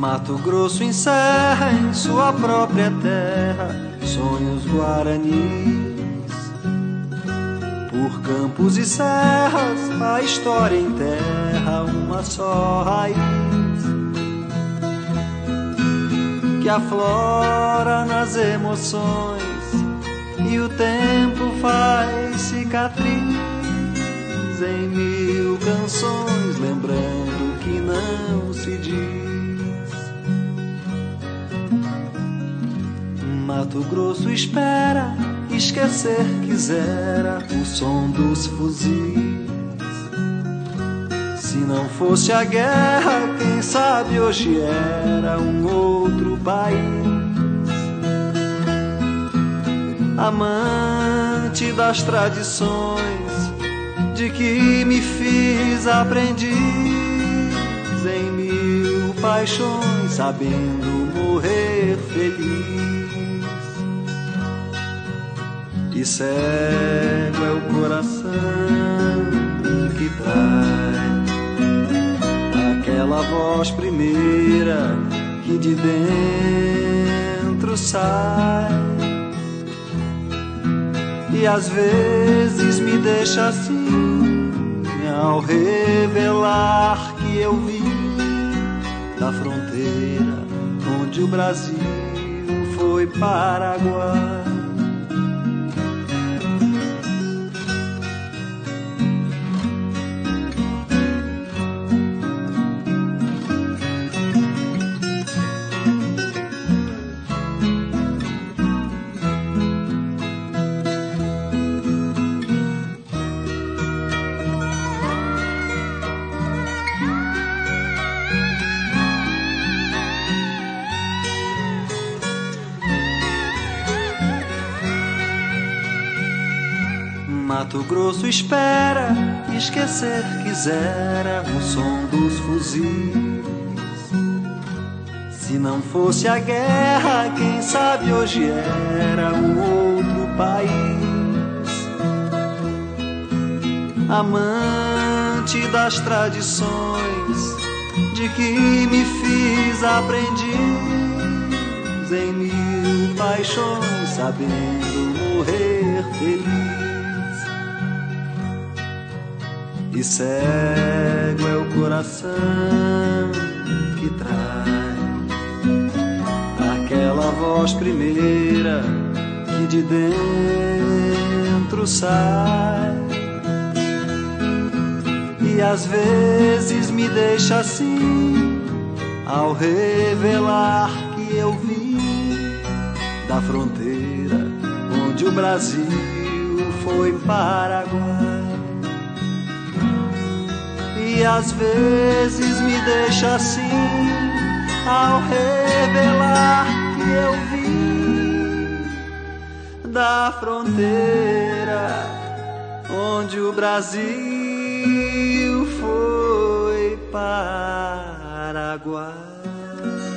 Mato Grosso encerra em sua própria terra sonhos guaranis. Por campos e serras a história enterra uma só raiz que aflora nas emoções e o tempo faz cicatriz em mil canções, lembrando que não se diz. Mato Grosso espera, esquecer quisera o som dos fuzis. Se não fosse a guerra, quem sabe hoje era um outro país. Amante das tradições, de que me fiz aprendiz em mil paixões, sabendo morrer feliz. E cego é o coração que traz aquela voz primeira que de dentro sai. E às vezes me deixa assim, ao revelar que eu vim da fronteira onde o Brasil foi Paraguai. Mato Grosso espera, esquecer quisera o som dos fuzis. Se não fosse a guerra, quem sabe hoje era um outro país. Amante das tradições, de que me fiz aprendiz em mil paixões, sabendo morrer feliz. E cego é o coração que traz aquela voz primeira que de dentro sai. E às vezes me deixa assim, ao revelar que eu vim da fronteira onde o Brasil foi Paraguai. E às vezes me deixa assim, ao revelar que eu vim da fronteira onde o Brasil foi Paraguai.